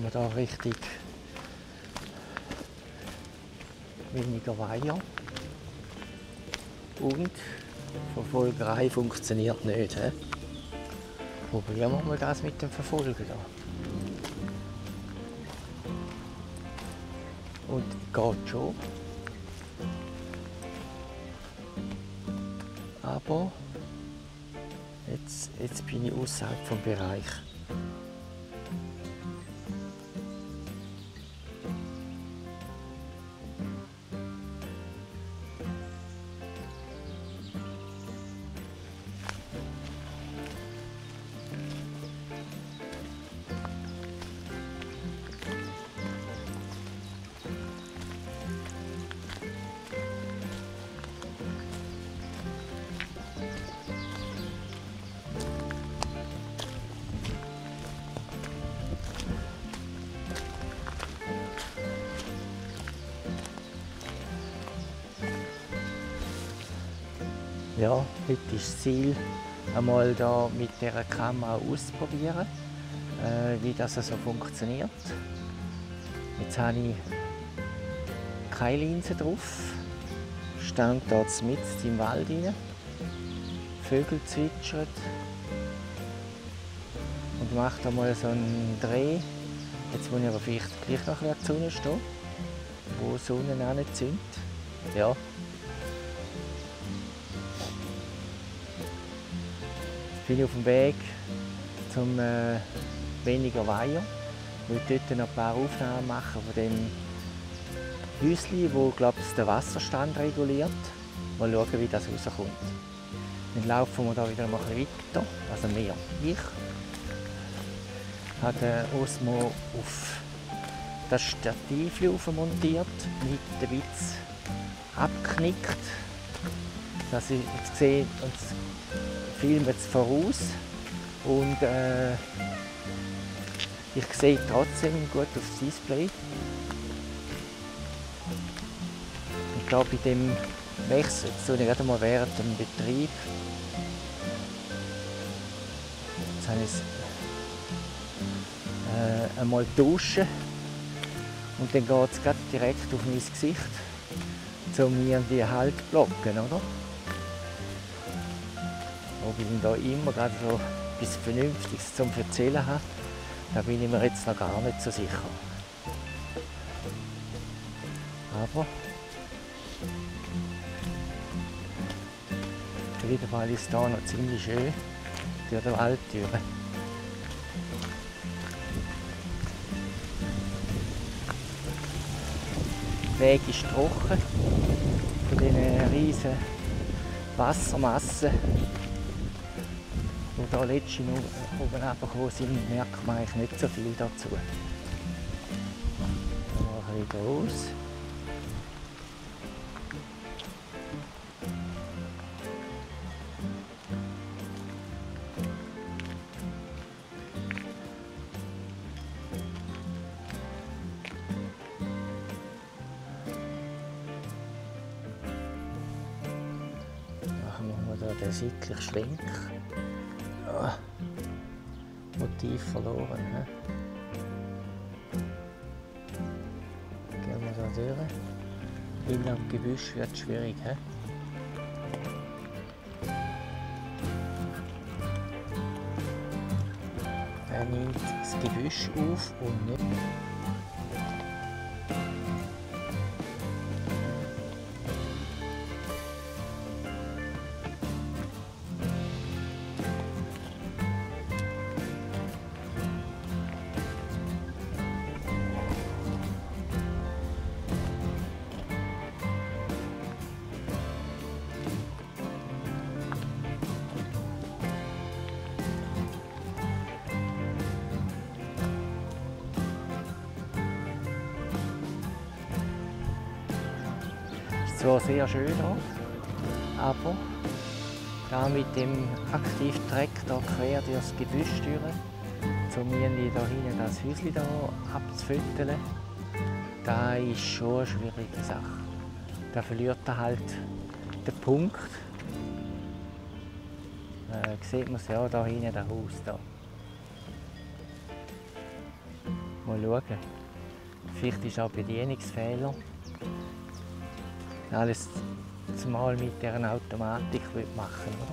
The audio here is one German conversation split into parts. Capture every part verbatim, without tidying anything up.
wir da richtig weniger Weiher. Und Verfolgerei funktioniert nicht. He? Probieren wir mal das mit dem Verfolgen. Da. Und geht schon. Aber jetzt, jetzt bin ich außerhalb vom Bereich. Ja, heute ist das Ziel, einmal da mit dieser Kamera auszuprobieren, äh, wie das so funktioniert. Jetzt habe ich keine Linse drauf, stand hier mitten im Wald rein, Vögel zwitschern und mache da mal so einen Dreh. Jetzt muss ich aber vielleicht gleich noch ein bisschen an die Sonne stehen, wo die Sonne anzündet. Ja. Ich bin auf dem Weg zum äh, weniger Weiher. Ich will dort noch ein paar Aufnahmen machen von dem Häuschen, wo glaube ich, den Wasserstand reguliert. Mal schauen, wie das rauskommt. Dann laufen wir da wieder mal ein bisschen weiter. Also mehr. Ich habe den Osmo auf das Stativ montiert, mit der Witz abgeknickt. Dass ich jetzt sehe, filme jetzt voraus und äh, ich sehe trotzdem gut aufs Display. Ich glaube, bei dem Wechsel, jetzt tue ich gerade mal während dem Betrieb, jetzt habe ich es äh, einmal duschen und dann geht es gerade direkt auf mein Gesicht, um mir die Halt zu blocken, oder? Ob ich da immer gerade so etwas Vernünftiges zum Erzählen habe, da bin ich mir jetzt noch gar nicht so sicher. Aber auf jeden Fall ist es hier noch ziemlich schön durch die Waldtür. Der Weg ist trocken von diesen riesen Wassermassen. Die hier letztens oben runtergekommen sind, merkt man eigentlich nicht so viel dazu. Dann mache ich wieder aus. Machen wir mal den seitlichen Schwenk. Ja. Motiv verloren. Ne? Gehen wir da durch. In dem Gebüsch wird es schwierig. He? Er nimmt das Gebüsch auf und nicht. Es war sehr schön hier, aber da mit dem Aktivtraktor quer durchs Gebüsch durch, um irgendwie da hinten das Häuschen da abzufütteln, das ist schon eine schwierige Sache. Da verliert er halt den Punkt. Äh, sieht man es ja da hinten, das Haus da. Mal schauen. Vielleicht ist auch ein Bedienungsfehler. Alles zumal mit dieser Automatik machen, oder?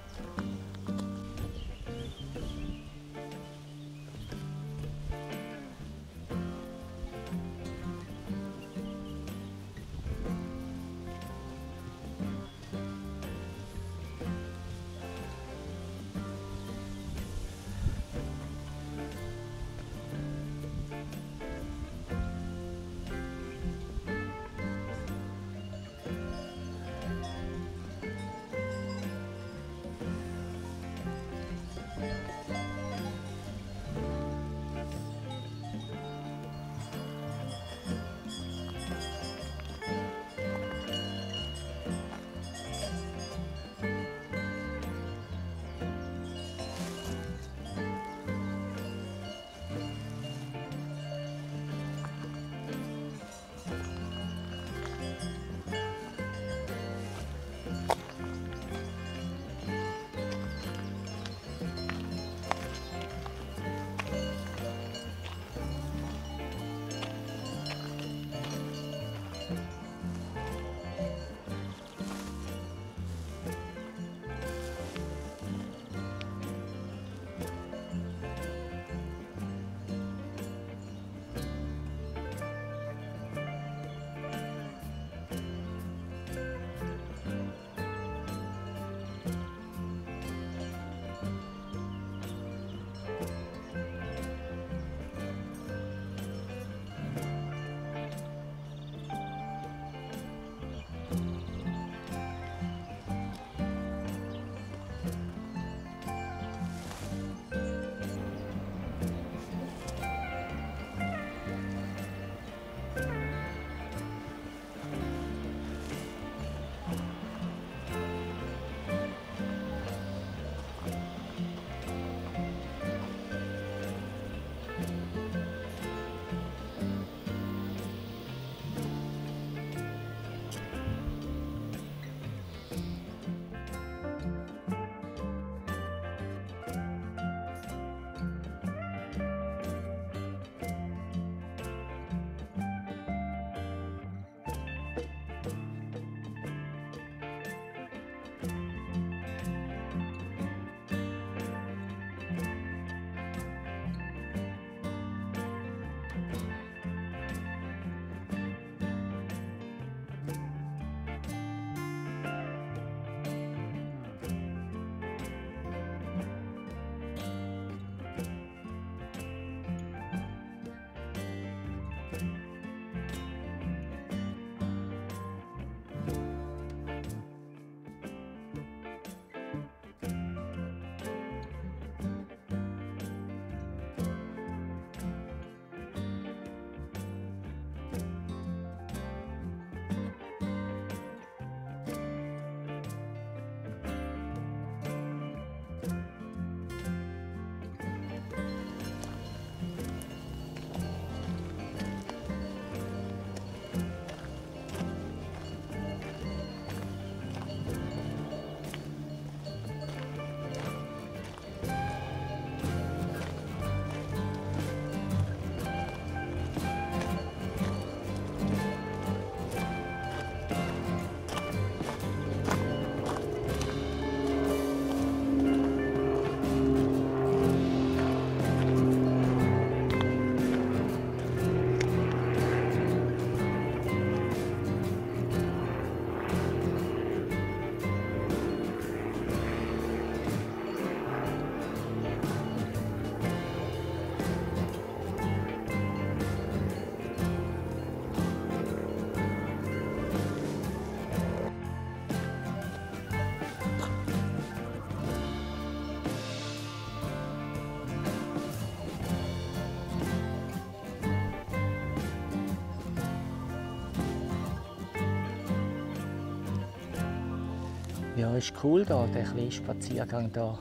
Ja, ist cool da, der kleine Spaziergang da.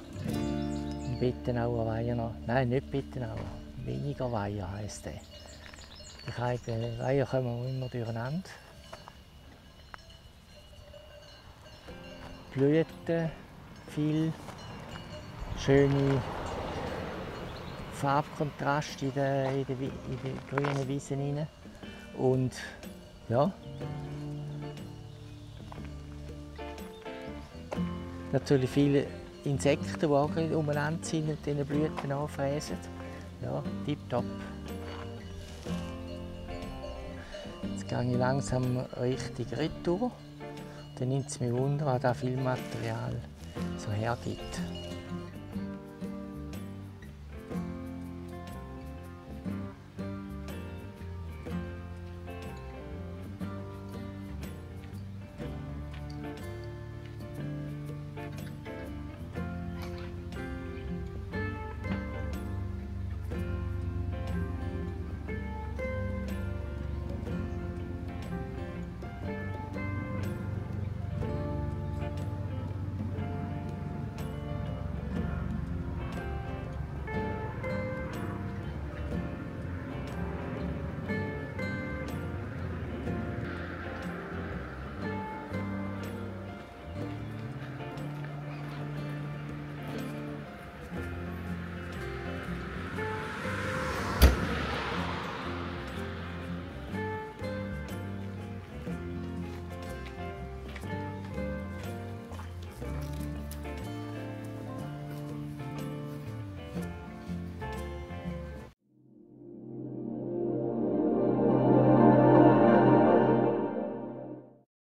Im Bettenauer Weiher. Nein, nicht Bettenauer. Weniger Weiher heisst der. Die kleinen Weiher kommen immer durcheinander. Blüten, viel schöne Farbkontrast in den, in den, in den grünen Wiesen rein. Und ja, natürlich viele Insekten, die auch umeinander sind und diese Blüten anfräsen. Ja, tipptopp. Jetzt gehe ich langsam Richtung Retour. Dann nimmt es mich wunder, was das Filmmaterial so hergibt.